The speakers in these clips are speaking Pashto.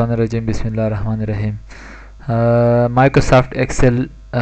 الرجیم بسم الله الرحمن الرحیم. مایکروسافت ایکسل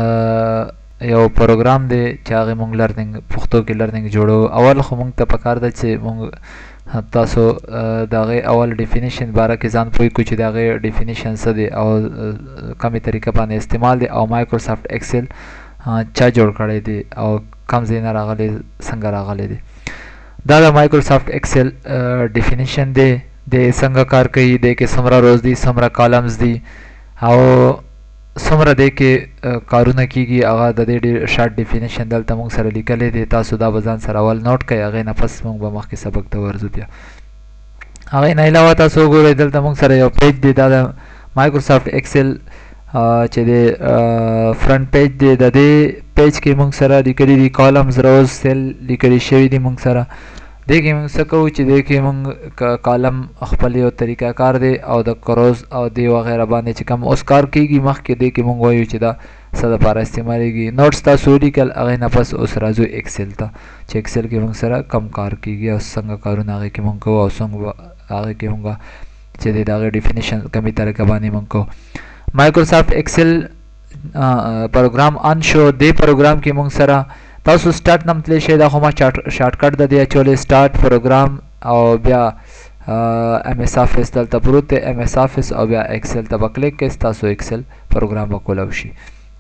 یو پروګرام دی چې هغه مونږ لرنینګ پښتو کې لرنینګ جوړو. اول خو مونږ ته پکار ده چې مونږ تاسو د هغې اول ډیفینیشن باره کې ځان پوه کړو چې د هغې ډیفینیشن څه دی او کومې طریقه باندې استعمال دی او مایکروسافت ایکسل چا جوړ کړی دی او کوم ځای نه راغلی څنګه راغلی دی. دا د مایکروسافت ایکسل ډیفینیشن دی د څنګه کار کوي، د کې څومره روز دي، څومره کالمز دي او څومره د کې کارونه کیږي. هغه د دې ډېر شارټ ډیفینیشن دلته موږ سره لیکلی دی. تاسو دا به ځان سره اول نوټ کړئ، هغې نه پس موږ به مخکې سبق ته ورځو. بیا هغې نه علاوه تاسو وګورئ دلته موږ سره یو پیج دی، دا د مایکروسافت ایکسل چې د فرنٹ پیج دی. د دې پیج کې موږ سره لیکلي دي کالمز، روز، سیل لیکلي شوي دي موږ سره. دې کې موږ څه کوو چې دې کې موږ کالم خپل یو طریقه کار دی او د کروز او دې وغیره باندې چې کوم اوس کار کېږي مخکې دې کې موږ وایو چې دا څه دپاره استعمالیږي. نوټس تاسو ولیکل، هغې نه پس اوس راځو ایکسل ته چې ایکسل کې موږ سره کم کار کېږي او څنګه کارونه هغې کې موږ کوو او څنګه هغې کې موږ چې دی د هغې ډیفینیشن کمې طریقه باندې موږ کوو. مایکروسافت ایکسل پروګرام ان شو. دې پروګرام کې موږ سره تاسو سٹارټ نم تلی شئ، دا خو ما شارټکټ د دې اچولی سٹارټ پروګرام او بیا ایم ایس آفس دلته پروت دی، ایم ایس آفس او بیا ایکسل ته به کلیک کړئ، ستاسو ایکسل پروګرام به کولاو شي.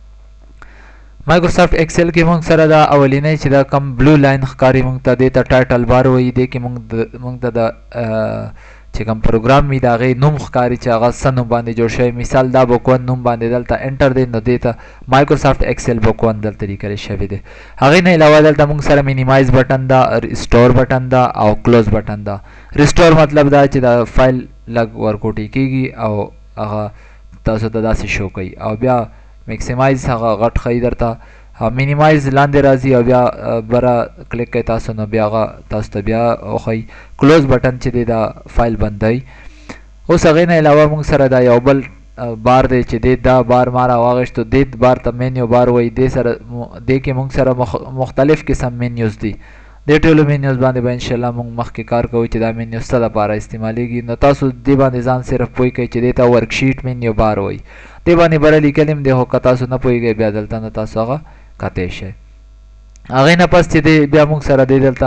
مایکروسافت ایکسل کې موږ سره دا اولینی چې دا کم بلو لاین ښکاري موږ ته، دې ته ټایټل بار وایي. دې کې موږ ته د چې کوم پروګرام وي د هغې نوم ښکاري چې هغه څه نوم باندې جوړ شوی. مثال دا بک ون نوم باندې دلته انټر دی، نو دې ته مایکروسافت ایکسل بک ون دلته لیکلی شوی دی. هغې نه علاوه دلته موږ سره مینیمایز بټن ده، ریسټور بټن ده او کلوز بټن ده. ریسټور مطلب دا چې د فایل لږ ورکوټی کېږي او هغه تاسو ته داسې شو کوي، او بیا میکسیمایز هغه غټ ښیي درته، مینیمایز لاندې راځي او بیا بره کلیک کوئ تاسو، نو بیا هغه تاسو ته بیا وښیي. کلوز بټن چې دی دا فایل بندوي. اوس هغې نه علاوه موږ سره دا یو بل بار دی چې دی دا بار ما راواغېشتو، دې بار ته مینیو بار وایي. دې کې موږ سره مختلف قسم مینیوز دي. دې ټولو مینیوز باندې به انشاءالله موږ مخکې کار کوو چې دا مینیوز څه دپاره استعمالیږي. نو تاسو دې باندې ځان صرف پوه کوئ چې دې ته ورکشیټ مینیو بار وایي. دې باندې بره لیکلی م دی، خو که تاسو نه پوهېږئ بیا دلته نه تاسو هغه کتی شئ. هغې نه پس چې دی بیا موږ سره دی دلته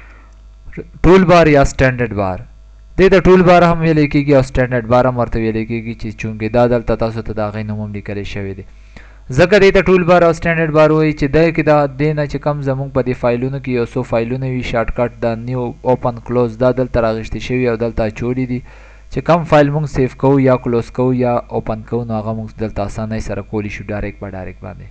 ټول بار یا سټینډرډ بار، دې ته ټول بار هم ویلی کېږي او سټینډرډ بار هم ورته ویلی کېږي چې چونکې دا دلته تاسو ته د هغې نوم هم لیکلی شوی دی. ځکه دې ته ټول بار او سټینډرډ بار وایي چې دی کې دا دې نه چې کم زموږ په دې فایلونو کې یو څو فایلونه وي شارټکټ د نیو اوپن کلوز دا دلته راغېشتې شوي او دلته اچولي دي چې کم فایل موږ سیف کوو یا کلوز کوو یا اوپن کوو، نو هغه موږ دلته اسانۍ سره کولی شو ډایرکټ باندې.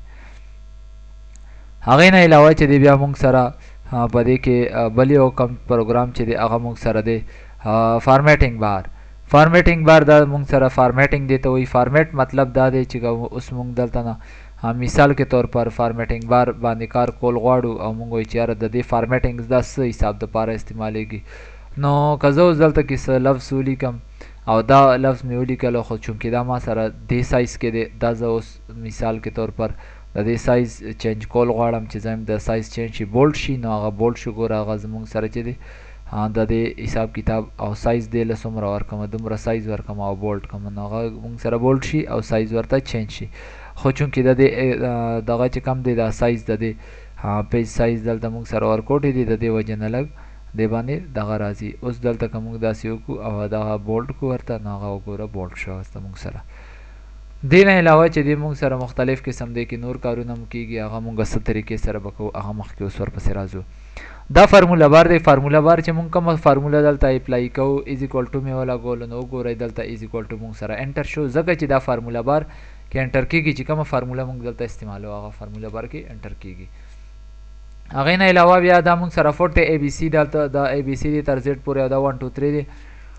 هغې نه علاوه چې دی بیا موږ سره په دې کې بل یو کم پروګرام چې دی هغه موږ سره دی فارمیټینګ بار. فارمیټینګ بار دا موږ سره فارمیټینګ دی ته وایي. فارمیټ مطلب دا دی چې اوس موږ دلته نه مثال کے طور پر فارمیټینګ بار باندې کار کول غواړو او موږ وایو چې یاره د دې فارمیټینګ دا څه حساب دپاره استعمالیږي. نو که زه اوس دلته کې څه لفظ ولیکم او دا لفظ مې ولیکلو، خو چونکې دا ما سره دې سایز کې دی، دا زه اوس مثال کے طور پر د دې سایز چینج کول غواړم چې زه د سایز چینج شي بولډ شي، نو هغه بولډ شو. ګوره هغه زموږ سره چې دی د دې حساب کتاب او سایز دی له څومره ورکړم دومره سایز ورکړم او بولډ کړم، نو هغه موږ سره بولډ شي او سایز ورته چینج شي. خو چونکې د دې دغه چې کم دی دا سایز د دې پیج سایز دلته موږ سره ورکوټی دی، د دې وجې نه لږ دې باندې دغه راځي. اوس دلته که موږ داسې وکړو او دغه بولډ کړو ورته، نو هغه وګوره بولډ شو هسته موږ سره. دې نه علاوه چې دې موږ سره مختلف قسم دی کې نور کارونه هم کېږي، هغه موږ څه طریقې سره به کوو هغه مخکې اوس ورپسې راځو. دا فارموله بار دی. فارموله بار چې موږ کومه فارموله دلته اپلای کوو از ایکول ټو مې ولګولو، نو وګورئ دلته از ایکول ټو موږ سره انټر شو، ځکه چې دا فارموله بار کې انټر کېږي چې کومه فارموله موږ دلته استعمالوو هغه فارموله بار کې انټر کېږي. هغې نه علاوه بیا دا موږ سره فوټ دی، اے بي سی دلته دا اے بي سی دی تر زیډ پورې او دا 1 2 3 دی.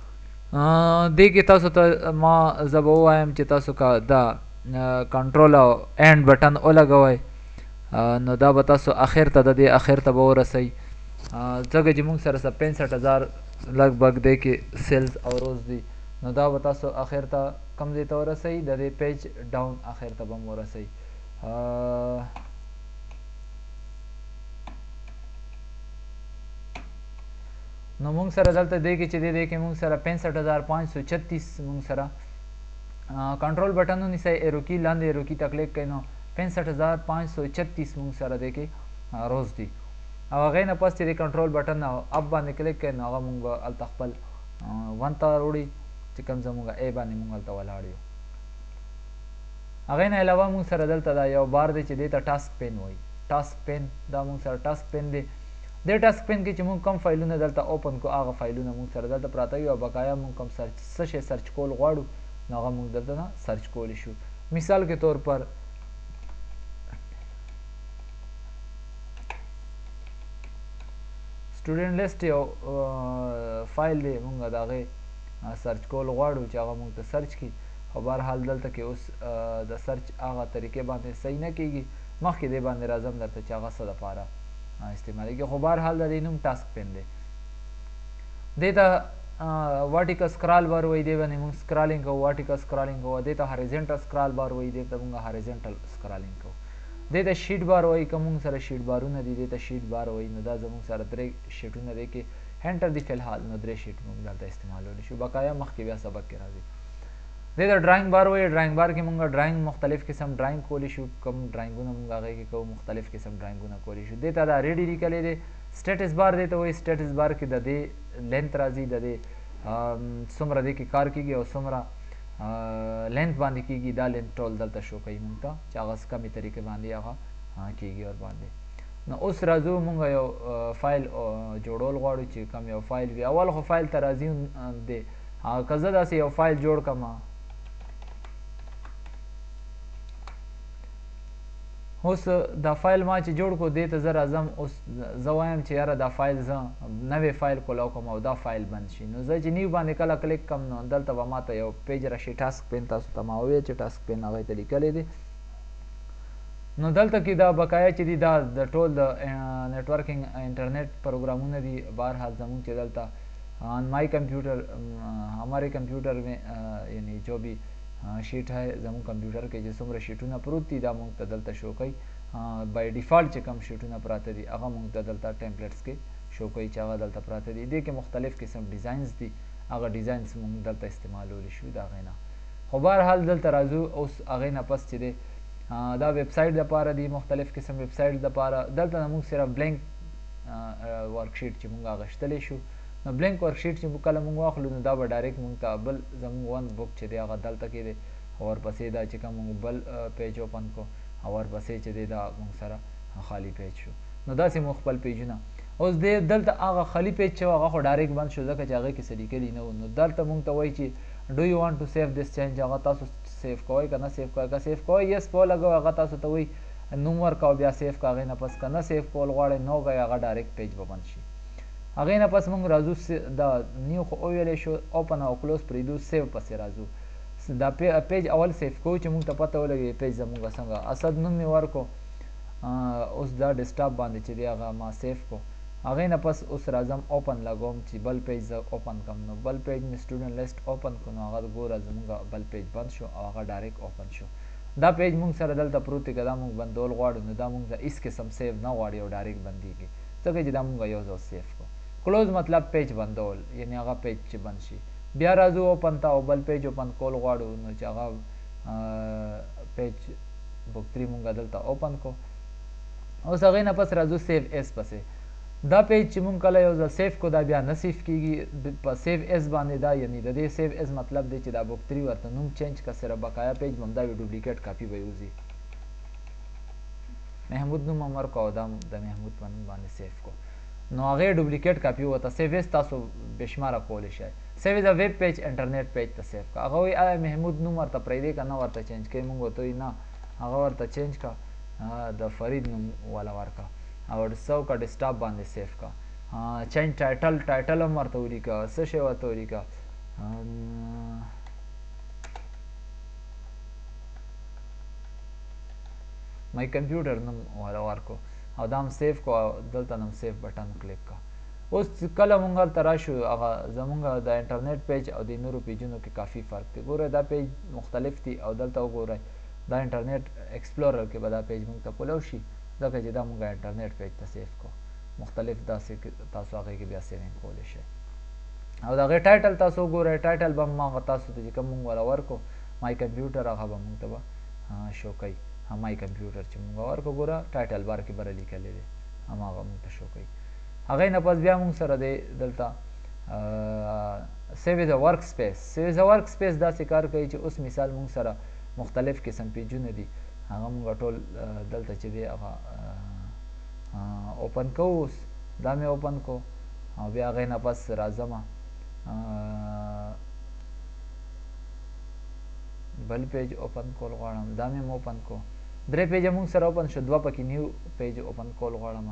دې کې تاسو ته ما زه به ووایم چې تاسو که دا کنټرول او اینډ بټن ولګوئ نو دا به تاسو اخر ته د دې اخر ته به ورسئ، ځکه چې موږ سره 65,000 لږ دی کې سیلز او روز دي، نو دا به تاسو اخر ته کم ځای ته ورسئ، د دې پیج ډاون اخر ته به م ورسئ. نو موږ سره دلته دی کې چې دی کې موږ سره 65,536 موږ سره کنټرول بټن ونیسئ ایرو کی لاندې ایرو کی ته کلیک کړئ نو 65536 مونږ سره دی کې روز دي او هغې نه پس چې د کنټرول بټن اپ باندې کلیک کړئ نو هغه مونږ به هلته خپل 1 ته راوړي چې کوم زمونږ ای باندې مونږ هلته ولاړ یو. هغې نه علاوه مونږ سره دلته دا یو بار دی چې دې ته ټاسک پین وایي. ټاسک پین دا مونږ سره ټاسک پین دی. دې ټاسک پین کې چې مونږ کوم فایلونه دلته اوپن کو هغه فایلونه مونږ سره دلته پراته وي او بقایا مونږ کوم څه شی سرچ کول غواړو نو هغه مونږ دلته نه سرچ کولی شو. مثال کے طور پر سټوډنټ لیست یو فایل دی مونږ د هغې سرچ کول غواړو چې هغه مونږ ته سرچ کړي او بهرحال دلته کې اوس د سرچ هغه طریقې باندې صحیح نه کېږي مخکې دې باندې راځم درته چې هغه څه دپاره استعمالیږي خو بهرحال د دې نوم ټاسک پین دی. دې ته ورټیکل سکرال بار وایي دې باندې مونږ سکرالینګ کوو ورټیکل سکرالینګ کوو. دې ته هاریزنټل سکرال بار وایي دې ته مونږ هاریزنټل سکرالینګ کوو. دې ته شیټ بار وایي که مونږ سره شیټ بارونه دي دې ته شیټ بار وایي نو دا زمونږ سره 3 شیټونه دی کې هینټر دی فلحال نو 3 شیټ مونږ دلته استعمالولی شو بقایا مخکې بیا سبق کې راځي. دې ته ډرایینګ بار وایي ډرایینګ بار کې مونږ ډرایینګ مختلف قسم ډرایینګ کولی شو کوم ډرایینګونه مونږ هغې کې کوو مختلف قسم ډرایینګونه کولی شو. دې ته دا ریډي لیکلی دی. سټیټس بار دې ته وایي سټیټس بار کې د دې لینث راځي د دې څومره دې کې کار کېږي او څومره لینث باندې کېږي دا لینث ټول دلته شو کوي مونږ ته چې هغه کمې طریقې باندې هغه کېږي ور باندې. نو اوس راځو مونږ یو فایل جوړول غواړو چې کوم یو فایل وي. اول خو فایل ته راځي دی که زه داسې یو فایل جوړ کړم اوس دا فایل ما چې جوړ کړو دې ته زه راځم اوس زه وایم چې یاره دا فایل زه نوی فایل کولاو کوم او دا فایل بند شي نو زه چې نیو باندې کله کلیک کړم نو دلته به ماته یو پیج راشي ټاسک پین تاسو ته ما وویل چې ټاسک پین هغې ته لیکلی دی. نو دلته کې دا بقایا چې دي دا د ټول د نیټورکینګ انټرنیټ پروګرامونه دي. بهرحال زمونږ چې دلته آن مائی کمپیوٹر ہمارے کمپیوٹر میں یعنی جو بھی شیٹ ہے زمون کمپیوټر کې چې څومره شیټونه پروت دي دا مونږ ته دلته شو کوي. بای ډیفالټ چې کوم شیټونه پراته دي هغه مونږ ته دلته ټیمپلیټس کې شو کوي چې هغه دلته پراته دي. دې کې مختلف قسم ډیزاینز دي هغه ډیزاینز مونږ دلته استعمالولی شو د هغې نه. خو بهرحال دلته راځو اوس هغې نه پس چې دی دا ویب سایټ دپاره دي مختلف قسم ویب سایټ دپاره دلته نه مونږ صرف بلینک ورکشیټ چې مونږ اخیستلی شو نو بلینک ورکشیټ چې کله مونږ واخلو نو دا به ډایرکټ مونږ ته بل زمونږ ون بک چې دی هغه دلته کې دی او ورپسې دا چې کوم مونږ بل پیج اوپن کو او ورپسې چې دی دا مونږ سره خالی پیج شو نو داسې مونږ خپل پیجونه اوس دی دلته هغه خالی پیج چې هغه خو ډایرکټ بند شو ځکه چې هغې کې څه لیکلي نه وو. نو دلته مونږ ته وایي چې ډو یو وانټ ټو سیف دس چینج هغه تاسو سیف کوئ که نه سیف کوئ که سیف کوئ یس په ولګوئ هغه تاسو ته وایي نوم ورکوه بیا سیف که هغې نه پس که نه سیف کول غواړئ نو کوئ هغه ډایرکټ پیج به بند شي. هغې نه پس مونږ راځو دا نیو خو وویلی شو اوپن او کلوز پرېږدو سیو پسې راځو. دا پیج اول سیف کوو چې مونږ ته پته ولګي پیج زمونږ څنګه اسد نوم مې ورکو. اوس دا ډیسکټاپ باندې چې دی هغه ما سیف کو. هغې نه پس اوس راځم اوپن لګوم چې بل پیج زه اوپن کړم نو بل پیج مې سټوډنټ لیست اوپن کړو نو هغه ګوره زمونږ بل پیج بند شو او هغه ډایرکټ اوپن شو. دا پیج مونږ سره دلته پروت دی که دا مونږ بندول غواړو نو دا مونږ ته هېڅ قسم سیو نه غواړي او ډایرکټ بندېږي ځکه چې دا مونږ یو ځل سیف کو. کلوز مطلب پیج بندول یعنی هغه پیج چې بند شي. بیا راځو اوپن ته او بل پیج اوپن کول غواړو نو چې هغه پیج بک 3 مونږ دلته اوپن کو. اوس هغې نه پس راځو سیو ایز پسې. دا پیج چې مونږ کله یو ځل سیف کو دا بیا نه سیف کېږي په سیو ایز باندې دا یعنی د دې سیو ایز مطلب دی چې دا بک 3 ورته نوم چینج که صرف بقایا پیج به همدا وي ډوپلیکیټ کاپي به یې وځي. محمود نوم هم ورکړو او دا د محمود په نوم باندې سیف کو نو هغې ډوپلیکیټ کاپي وته سیو ایز تاسو بېشماره کولی شئ. سیو ایز ویب پیج انټرنیټ پیج ته سیف که هغه وایي آیا محمود نوم ورته پرېږدې که نه ورته چینج کوي مونږ ورته وایي نه هغه ورته چینج که د فرید نوم والا ورکړه او سو که ډیسکټاپ باندې سیف که چینج ټایټل هم ورته ولیکه څه شی ورته ولیکه مای کمپیوټر نوم والا ورکو او دا هم سیف کو او دلته هم سیف بټن کلیک که. اوس کله مونږ هلته راشو هغه زمونږ د انټرنیټ پیج او د نورو پیجونو کې کافي فرق دی. ګوره دا پیج مختلف دي او دلته وګورئ دا انټرنیټ ایکسپلورر کې به دا پیج مونږ ته کولاو شي ځکه چې دا مونږ انټرنیټ پیج ته سیف کو. مختلف داسې تاسو هغې کې بیا سیوینګ کولی شئ او د هغې ټایټل تاسو وګورئ ټایټل به هم هغه تاسو ته چې کوم مونږ والا ورکو مای کمپیوټر هغه به موږ ته به شو کوي مای کمپیوټر چې موږ ورکو ګوره ټایټل بار کې بره لیکلی دی هماغه موږ ته شو کوي هغې نه پس بیا موږ سره دی دلته سیو از ا ورک سپیس سیو از ا ورک سپیس داسې کار کوي چې اوس مثال موږ سره مختلف قسم پیجونه دي هغه موږ ټول دلته چې دی هغه اوپن کوو اوس دا مې اوپن کو او بیا هغې نه پس راځم بل پیج اوپن کول غواړم دا مې اوپن کو 3 پیجه موږ سره اوپن شو 2 پکې نیو پیج اوپن کول غواړم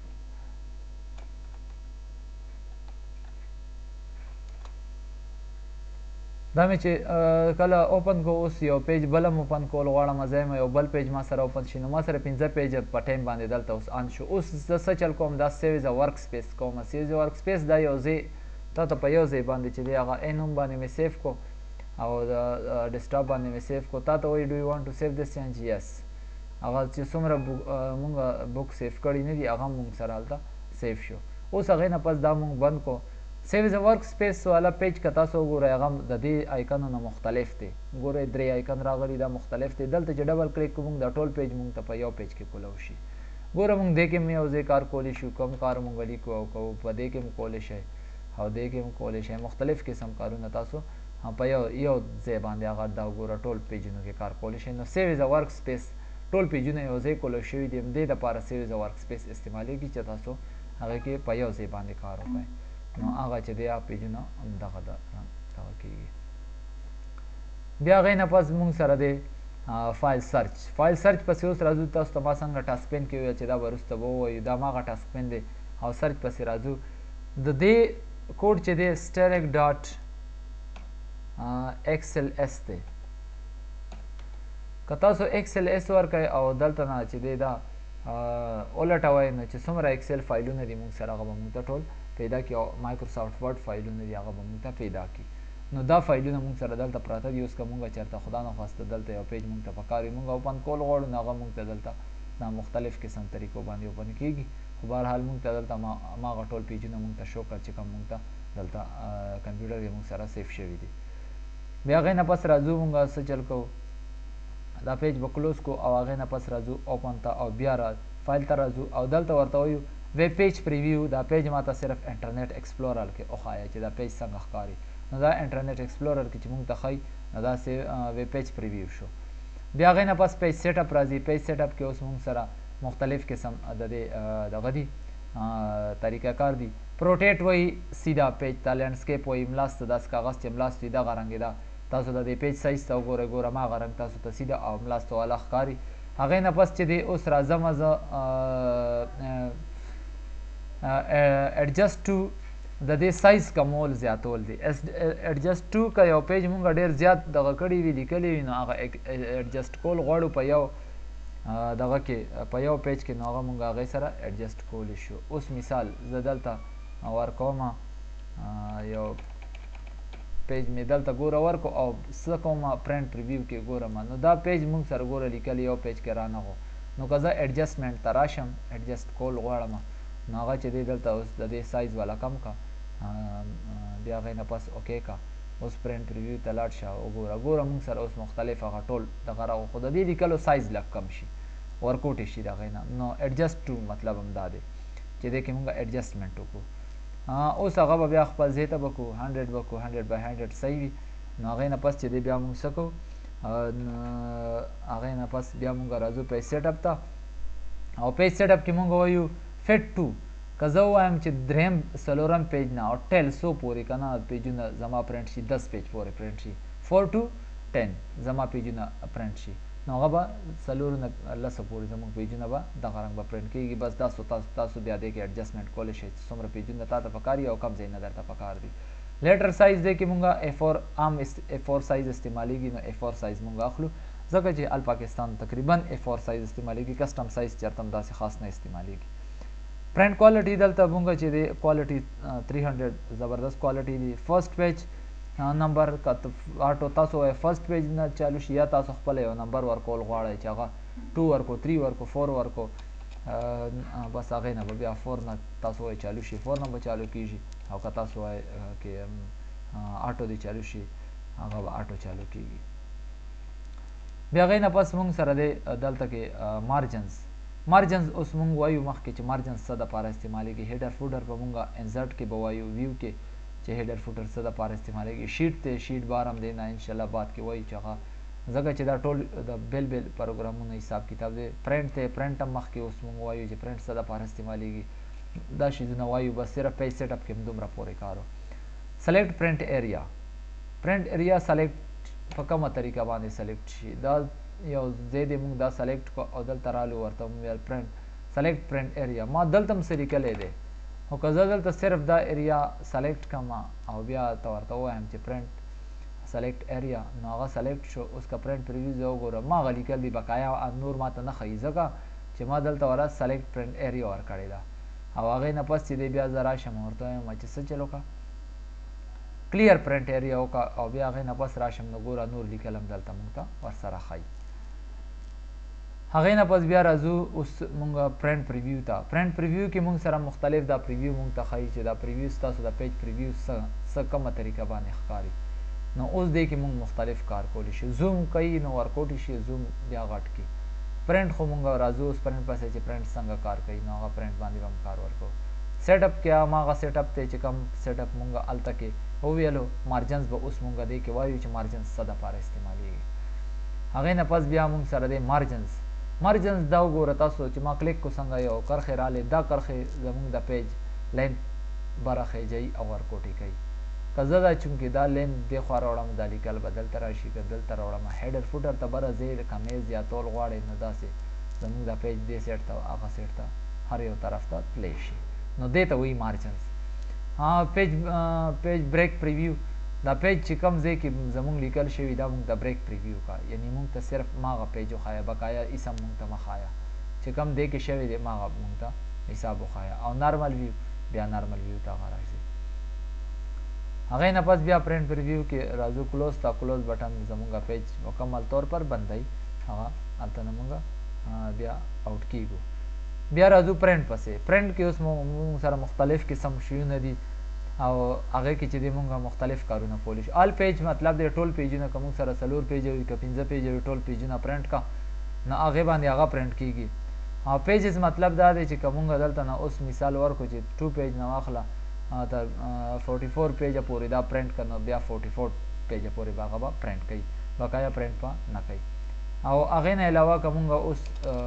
دا مې چې کله اوپن کو اوس یو پیج بل هم اوپن کول غواړم زه یو بل پیج ما سره اوپن شي نو ما سره 15 پیجه په ټایم باندې دلته اوس آن شو اوس زه څه چل کوم دا سیو از ا ورک سپیس کوم سیو از ا ورک سپیس دا یو ځای تا ته په یو ځای باندې چې دی هغه ا نوم باندې مې سیف کو او د ډیسکټاپ باندې مې سیف کو تا ته وایي ډو یو وانټ ټو سیو دس اینج یس هغه چې څومره مونږ بک سیف کړي نه دي هغه مونږ سره هلته سیف شو اوس هغې نه پس دا مونږ بند کو سیو از ا ورک سپیس والا پیج که تاسو وګورئ هغه د دې آیکنونو مختلف دی ګورئ 3 آیکن راغلي دا مختلف دی دلته چې ډبل کلیک کوو مونږ دا ټول پیج مونږ ته په یو پیج کې کولو شي ګوره مونږ دې کې هم یو ځای کار کولی شو کوم کار مونږ لیکو او کوو په دې کې هم کولی شئ او دې کې هم کولی شئ مختلف قسم کارونه تاسو په یو ځای باندې هغه دا وګوره ټول پیجونو کې کار کولی شئ نو سیو از ا ورک سپیس ټول پیجونه یو ځای کولو شوي دي همدې دپاره سیو از ا ورک سپیس استعمالیږي چې تاسو هغې کې په یو ځای باندې کار وکړئ نو هغه چې دی پیجونه همدغه دغه کېږي بیا هغې نه پس مونږ سره دی فایل سرچ پسې اوس راځو تاسو ته ما څنګه ټاسک پین کې وویل چې دا به وروسته به ووایو دا هماغه ټاسک پین دی او سرچ پسې راځو د دې کوډ چې دی سټریک ډاټ ایکسل ایس دی که تاسو ایکسل ایس ورکئ او دلته نه چې دی دا ولټوئ نو چې څومره ایکسل فایلونه دي مونږ سره هغه به مونږ ته ټول پیدا کړي او مایکروسافټ ورډ فایلونه دي هغه به مونږ ته پیدا کړي نو دا فایلونه مونږ سره دلته پراته دي اوس که مونږ چېرته خدا نخواسته دلته یو پیج مونږ ته پکار وي مونږ اوپن کول غواړو نو هغه مونږ ته دلته دا مختلف قسم طریقو باندې اوپن کېږي خو بهرحال مونږ ته دلته هماغه ټول پیجونه مونږ ته شو کړ چې کوم مونږ ته دلته کمپیوټر کې مونږ سره سیف شوي دي بیا هغې نه پس راځو مونږ څه چل کوو دا پیج به کلوز کو او هغې نه پس راځو اوپن ته او بیا فایل ته راځو او دلته ورته وایو ویب پیج پریویو دا پیج ماته صرف انټرنیټ ایکسپلورر کې وښایه چې دا پیج څنګه ښکاري نو دا انټرنیټ ایکسپلورر کې چې مونږ ته ښایي نو داسې ویب پیج پریویو شو بیا هغې نه پس پیج سیټ اپ راځي پیج سیټ اپ کې اوس مونږ سره مختلف قسم د دې دغه دي طریقه کار دي پروټیټ وایي سیده پیج ته لینډسکیپ وایي ملاست داسې کاغذ چې ملاست وي دغه رنګې ده تاسو د دې پیج سایز ته وګورئ ګوره هماغه رنګ تاسو ته سیده او ملاست والا ښکاري هغې نه پس چې دی اوس راځم زه ایډجسټ ټو د دې سایز کمول زیاتول دي ایډجسټ ټو که یو پیج مونږ ډېر زیات دغه کړي وي لیکلی وي نو هغه ایډجسټ کول غواړو په یو دغه کې په یو پیج کې نو هغه مونږ هغې سره ایډجسټ کولی شو اوس مثال زه دلته ورکوم یو پیج مې دلته ګوره ورکو او څه کوم پرنټ پریویو کې ګورم نو دا پیج مونږ سره ګوره لیکلی یو پیج کې رانغو نو که زه ایډجسټمنټ ته راشم ایډجسټ کول غواړم نو هغه چې دی دلته اوس د دې سایز والا کم که بیا هغې نه پس اوکې که اوس پرنټ پریویو ته لاړ شه وګوره مونږ سره اوس مختلف هغه ټول دغه راغو خو د دې لیکلو سایز لږ کم شي ورکوټې شي د هغې نه نو ایډجسټ ټو مطلب هم دا دی چې دی کې مونږ ایډجسټمنټ وکړو اوس هغه به بیا خپل ځای ته به کړو 100 به کړو 100 by 100 صحیح وي نو هغې نه پس چې دی بیا مونږ څه کوو هغې نه پس بیا مونږ راځو پیج سیټ اپ ته او پیج سیټ اپ کې مونږ وایو فټ ټو که زه ووایم چې درېیم څلورم پیج نه او ټیل څو پورې که نه پیجونه زما پرنټ شي 10 پیج پورې پرنټ شي 4 to 10 زما پیجونه پرنټ شي نو هغه به څلورو نه لسو پورې زموږ پیجونه به دغه رنګ به پرنټ کېږي بس تاسو بیا دې کې ایډجسټمنټ کولی شئ چې څومره پیجونه تا ته پکار دي او کم ځای نه درته پکار دي لیټر سایز دی کې مونږ A4 عام A4 سایز استعمالیږي نو A4 سایز مونږ اخلو ځکه چې ال پاکستان تقریبا A4 سایز استعمالیږي کسټم سایز چېرته هم داسې خاص نه استعمالیږي پرنټ کوالټي دلته مونږ چې دی کوالټي 300 زبردست کوالټي دی فرست پیج نمبر آټو تاسو وایئ فرست پیج نه چالو شي یا تاسو خپله یو نمبر ورکول غواړئ چې هغه 2 ورکو 3 ورکو 4 ورکو بس هغې نه به بیا 4 نه تاسو وایئ چالو شي 4 نه به چالو کېږي او که تاسو وایئ کې آټو دی چالو شي هغه به آټو چالو کېږي بیا هغې نه پس مونږ سره دی دلته کې مارجنز اوس مونږ وایو مخکې چې مارجنز څه دپاره استعمالیږي هیډر فوډر به مونږ انزرټ کې به وایو ویو کې چې هیډر فوډر څه دپاره استعمالیږي شیټ دی شیټ بار هم دی نه انشاءالله بعد کې وایو چې هغه ځکه چې دا ټول د بیل بیل پروګرامونه حساب کتاب دی پرنټ دی پرنټ هم مخکې اوس مونږ وایو چې پرنټ څه دپاره استعمالیږي دا شیزونه وایو بس صرف پیج سیټ اپ کې هم دومره پورې کار و سلیکټ پرنټ ایریا سلیکټ په کومه طریقه باندې سلیکټ شي دا یو ځای دی مونږ دا سلیکټ کو او دلته رالو ورته مونږ ویل پرنټ سلیکټ پرنټ ایریا ما دلته هم څه لیکلی دی خو که زه دلته صرف دا ایریا سلیکټ کړم او بیا ته ورته ووایم چې پرنټ سلیکټ ایریا نو هغه سلیکټ شو اوس که پرنټ پریویو زه وګورم ما هغه لیکل دي بقایا نور ما ته نه ښیي ځکه چې ما دلته ورځ سلیکټ پرنټ ایریا ورکړې ده او هغې نه پس چې دی بیا زه راشم ورته وایم چې څه چل وکړه کلیر پرنټ ایریا وکړه او بیا هغې نه پس راشم نو ګوره نور لیکل هم دلته مونږ ته ورسره ښیي هغې نه پس بیا راځو اوس مونږ پرنټ پریویو ته پرنټ پریویو کې مونږ سره مختلف دا پریویو مونږ ته ښیي چې دا پریویو ستاسو د پیج پریویو څه کومه طریقه باندې ښکاري نو اوس دی کې مونږ مختلف کار کولی شو زوم کوي نو ورکوټی شي زوم بیا غټ کړي پرنټ خو مونږ راځو اوس پرنټ پسې چې پرنټ څنګه کار کوي نو هغه پرنټ باندې به هم کار ورکوو سیټ اپ کې هماغه سیټ اپ دی چې کوم سیټ اپ مونږ هلته کې وویلو مارجنز به اوس مونږ دی کې وایو چې مارجنز څه دپاره استعمالیږي هغې نه پس بیا مونږ سره دی مارجنز دا وګوره تاسو چې ما کلیک کو څنګه یو کرښې رالی دا کرښې زمونږ د پیج لینت بره خیجوي او ورکوټې کوي که زه دا چونکې دا لینت دې خوا راوړم دا لیکل به دلته راشي که دلته راوړم هیډر فوټر ته بره ځې کمیز یا تول غواړې نو داسې زمونږ د پیج دې سیټ ته هغه سیټ ته هر یو طرف ته تلی شي نو دې ته وایي مارجنز پیج بریک پریویو دا پیج چې کوم ځای کې زمونږ لیکل شوي دا مونږ ته بریک پریویو کا یعنی مونږ ته صرف ماغه پیج وښایه بقایا اسم مونږ ته مه ښایه چې کوم دی کې شوی دی ماغه مونږ ته حساب وښایه او نارمل ویو بیا نارمل ویو ته هغه راځي هغې نه پس بیا پرنټ پریویو کې راځو کلوز ته کلوز بټن زمونږ پیج مکمل طور پر بندوي هغه هلته نه مونږ بیا آوټ کیږو بیا راځو پرنټ پسې پرنټ کې اوس مونږ سره مختلف قسم شیونه دي او هغې کې چې دی مونږ مختلف کارونه کولی شو آل پیج مطلب دی ټول پیجونه که مونږ سره 4 پیجه وي که 5 پیجه وي ټول پیجونه پرنټ کا نو هغې باندې هغه پرنټ کیږي او پیجز مطلب دا دی چې که مونږ دلته نه اوس مثال ورکړو چې 2 پیج نه واخله تر 44 پیجه پورې دا پرنټ کړه نو بیا 44 پیجه پورې به هغه به پرنټ کوي بقایا پرنټ به نه کوي او هغې نه علاوه که مونږ اوس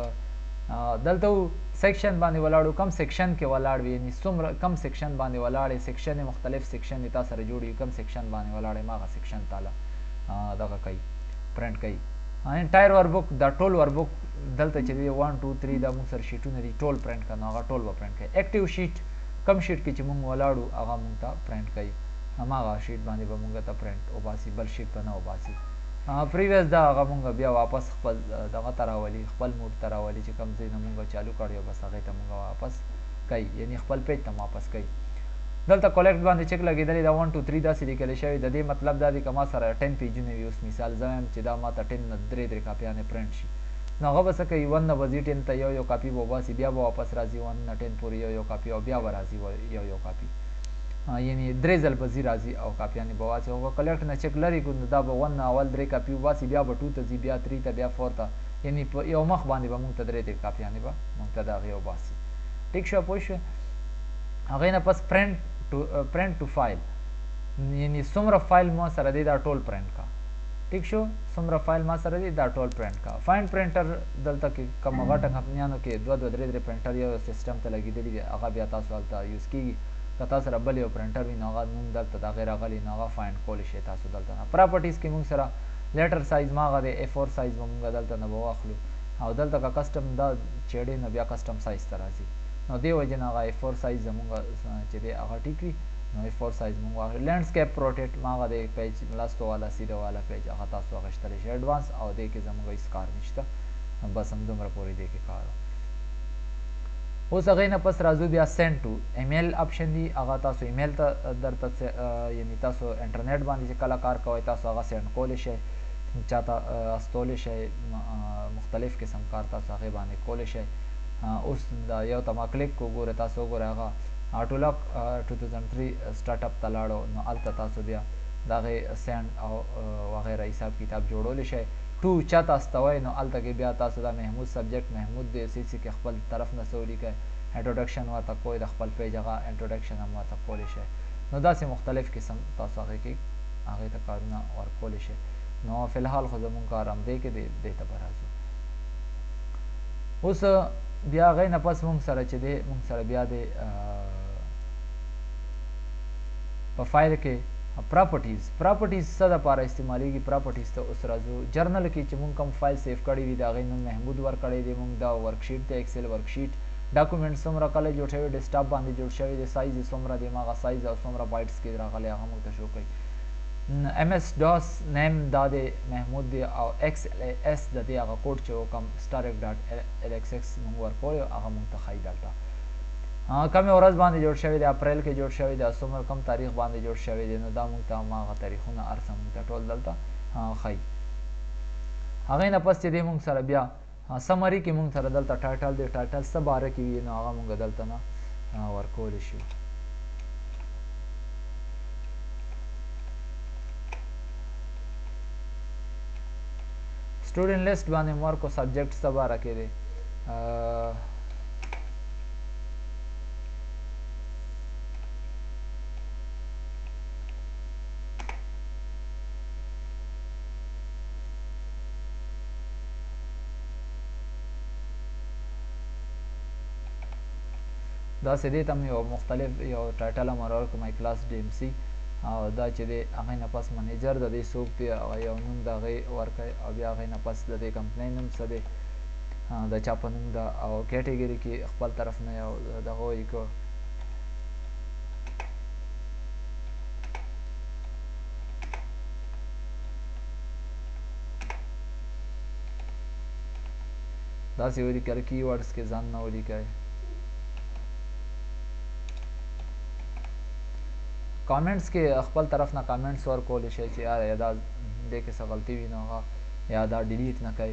دلته سیکشن باندې ولاړو کم سیکشن کې ولاړ وي یعنی څومره کم سیکشن باندې ولاړې سیکشن مختلف سیکشن تا سره جوړي کم سیکشن باندې ولاړې ماغه سیکشن تاله دغه کوي پرنټ کوي انټایر وربوک دا ټول وربوک دلته چې دی 1 2 3 دا مونږ سره شیټونه دي ټول پرنټ کړه نو هغه ټول به پرنټ کوي اکټیو شیټ کم شیټ کې چې مونږ ولاړو هغه مونږ ته پرنټ کوي هماغه شیټ باندې به مونږ ته پرنټ وباسي بل شیټ به نه وباسي پریویس دا هغه مونږ بیا واپس خپل دغه ته راولي خپل موډ ته راولي چې کوم ځای نه مونږ چالو کړی او بس هغې ته مونږ واپس کوي یعنی خپل پیج ته واپس کوي دلته کولیکټ باندې چک لګېدلی دا 1 2 3 داسې لیکلی شوی د دې مطلب دا دی که ما سره 10 پیجونه وي اوس مثال زه وایم چې دا ما ته 10 نه 3 کاپیانې پرنټ شي نو هغه به څه کوي 1 نه به ځي 10 ته یو کاپي به وباسي بیا به واپس راځي 1 نه 10 پورې یو کاپي او بیا به راځي یو کاپي یعنی 3 ځل به ځي راځي او کاپیانې به واچي او کلیکټ نه چک لرې کړو نو دا به 1 نه اول 3 کاپي وباسي بیا به 2 ته ځي بیا 3 ته بیا 4 ته یعنی په یو مخ باندې به مونږ ته 3 کاپیانې به مونږ ته د هغې وباسي ټیک شو پوه شوې هغې نه پس پرنټ ټو فایل یعنی څومره فایل ما سره دی دا ټول پرنټ کا ټیک شو څومره فایل ما سره دی دا ټول پرنټ کا فاین پرنټر دلته کې کومه غټه کمپنیانو کې 2 3 پرنټر یو سیسټم ته لګېدلي دي هغه بیا تاسو هلته یوز کېږي که تاسو سره بل یو پرنټر وي نو هغه نوم دلته د هغې راغلی نو هغه فایند کولی شئ تاسو دلته نه پراپرټیز کې مونږ سره لیټر سایز ما هغه دی A4 سایز به مونږ دلته نه به واخلو او دلته که کسټم دا چیډې نو بیا کسټم سایز ته راځي نو دې وجې نه هغه A4 سایز زمونږ چې دی هغه ټیک وي نو A4 سایز مونږ واخلو لینډسکیپ پروټیټ ما هغه دی پیج لاستو والا سیده والا پیج هغه تاسو اخیستلی شئ ایډوانس او دې کې زمونږ هېڅ کار نشته بس همدومره پورې دې کې کار اوس هغې نه پس راځو بیا سینډ ټو ایمیل اپشن دی هغه تاسو ایمیل ته درته یعنی تاسو انټرنیټ باندې چې کله کار کوئ تاسو هغه سینډ کولی شئ چاته استولی شئ مختلف قسم کار تاسو هغې باندې کولی شئ اوس دا یو ته ما کلیک کو ګوره تاسو وګورئ هغه آټولاک 2003 سټارټ اپ ته لاړو نو هلته تاسو بیا د هغې سینډ او وغیره حساب کتاب جوړولی شئ ټو چا تاسو ته وایي نو هلته کې بیا تاسو دا محمود سبجیکټ محمود دی سی چې خپل طرف نه څه ولیکئ انټروډکشن ورته کوئ د خپل پیج هغه انټروډکشن هم ورته کولی شئ نو داسې مختلف قسم تاسو هغې کې هغې ته کارونه ورکولی شئ نو فلحال خو زمونږ کار همدې کې دی دې ته به راځو اوس بیا هغې نه پس مونږ سره چې دی مونږ سره بیا دی په فایل کې پراپرټیز څه دپاره استعمالیږي پراپرټیز ته اوس راځو جرنل کې چې مونږ کوم فایل سیف کړی وي د هغې نوم محمود ورکړی دی مونږ دا ورکشیټ دی ایکسل ورکشیټ ډاکومنټ څومره کله جوړ شوی ډیسکټاپ باندې جوړ شوی دی سایز یې څومره دی هماغه سایز او څومره بایټس کې راغلی هغه مونږ ته شو کوي MS DOS نیم دا دی محمود دی او XLS د دې هغه کوډ چې کوم startup.lxx مونږ ورکولی هغه مونږ ته ښایي دلته کمې ورځ باندې جوړ شوی دی اپریل کې جوړ شوی دی څومره کم تاریخ باندې جوړ شوی دی نو دا مونږ ته هماغه تاریخونه هر څه مونږ ته ټول دلته ښایي هغې نه پس چې دی مونږ سره بیا سمري کې مونږ سره دلته ټایټل دی ټایټل څه باره کې وي نو هغه مونږ دلته نه ورکولی شو student list बांधे मोर को सब्जेक्ट सबा रखे दे دا سدی تم یو مختلف یو ټایټل امرور کو مای کلاس ډي ام سي او دا چې دی هغې نه پس منیجر د دې څوک دی هغه یو نوم د هغې ورکوي او بیا هغې نه پس د دې کمپنۍ نوم څه دی د چا په نوم ده او کیټګري کې خپل طرف نه یو دغه ولیکو داسې ولیکل کی ورډس کې ځان نه ولیکئ کامنټس کې خپل طرف نه کامنټس ورکولی شئ چې یاره دا دې کې څه غلطي وي نو هغه یا دا ډیلیټ نه کوئ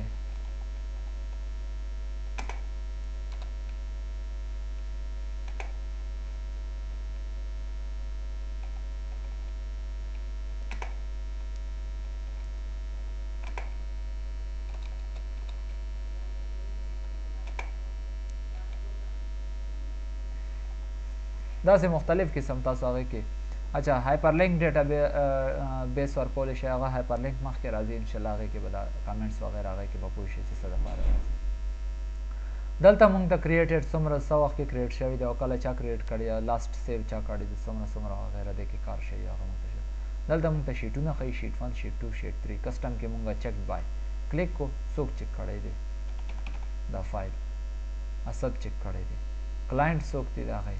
داسې مختلف قسم تاسو هغې کې اچھا هایپرلینک ډیټا بیس ورکولی شئ هغه هایپرلینک مخکې راځي انشاءالله هغې کې به دا کامنټس وغیره هغې کې به پوه شئ چې څه دپاره راځي دلته مونږ ته کریټډ څومره څه وخت کې کریټ شوي دی او کله چا کریټ کړي لاست سیو چا کړی دی څومره وغیره دې کې کار شوي هغه مونږ ته شو دلته مونږ ته شیټونه ښایي شیټ 1 شیټ 2 شیټ 3 کسټم کې مونږ چیک بای کلیک کو څوک چیک کړی دی دا فایل اسد چیک کړی دی کلاینټ څوک دی د هغې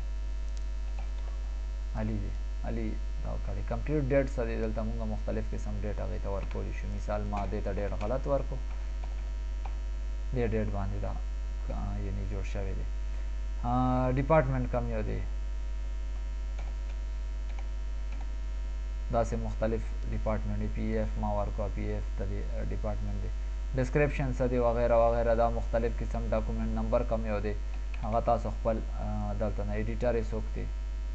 علي دی علي دا کړی کمپلیټ ډیټ څه دی دلته مونږ مختلف قسم ډیټ هغې ته ورکولی شو مثال ما دې ته ډیټ غلط ورکو دې ډیټ باندې دا یعنی جوړ شوی دی ډپارټمنټ کم یو دی داسې مختلف ډپارټمنټ دی پی ایف ما ورکو پی ایف د دې ډپارټمنټ دی ډسکرپشن څه دی وغیره وغیره دا مختلف قسم ډاکومنټ نمبر کم یو دی هغه تاسو خپل دلته نه ایډیټر یې څوک دی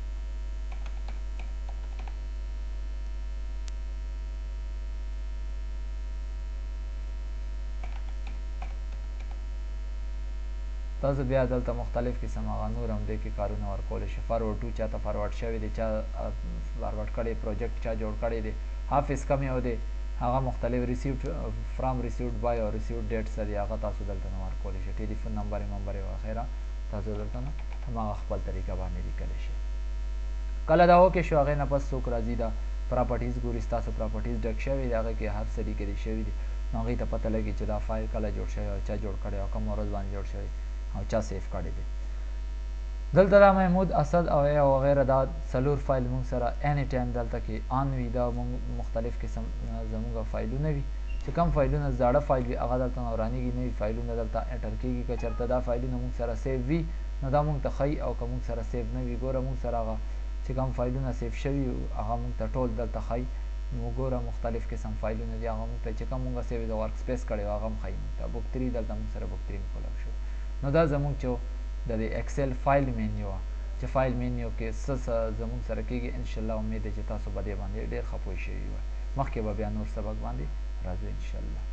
تاسو بیا دلته مختلف قسم هغه نور هم دی کې کارونه ورکولی شي فارورډ ټو چاته فارورډ شوی دی چا فارورډ کړی پروجیکټ چا جوړ کړی دی حافظ کم یو دی هغه مختلف ریسیوډ فرام ریسیوډ بای او ریسیوډ ډیټ څه دی هغه تاسو دلته نه ورکولی شي ټلیفون نمبر نمبر وغیره تاسو دلته نه هماغه خپل طریقه باندې لیکلی شي کله دا وکې شو هغې نه پس څوک راځي دا پراپرټیز ګوري ستاسو پراپرټیز ډک شوي دی هغې کې هر څه لیکلي شوي دي نو هغې ته پته لګي چې دا فایل کله جوړ شوی او چا جوړ کړی او کوم ورځ باندې جوړ شوی او چا سیف کړی دی دلته دا محمود اسد او وغیره دا څلور فایل مونږ سره اني ټایم دلته کې آن وي دا مختلف قسم زموږ فایلونه وي چې کوم فایلونه زاړه فایل وي هغه دلته ورانېږي نوي فایلونه دلته انټر کېږي که چېرته دا فایلونه مونږ سره سیف وي نو دا مونږ ته ښایي او که مونږ سره سیف نه وي ګوره مونږ سره هغه چې کوم فایلونه سیف شوي هغه مونږ ته ټول دلته ښایي نو ګوره مختلف قسم فایلونه دي هغه مونږ ته چې کوم مونږ سیف د ورک سپیس کړی و هغه هم ښایي مونږ ته بک 3 دلته مونږ سره بک 3 کولاو شو نو دا زموږ چې د دې ایکسل فایل مینیو وه چې فایل مینیو کې څه څه زموږ سره کېږي انشاءالله امید دی چې تاسو به دې باندې ډېر ښه پوه شوي وئ مخکې به بیا نور سبق باندې راځو انشاءالله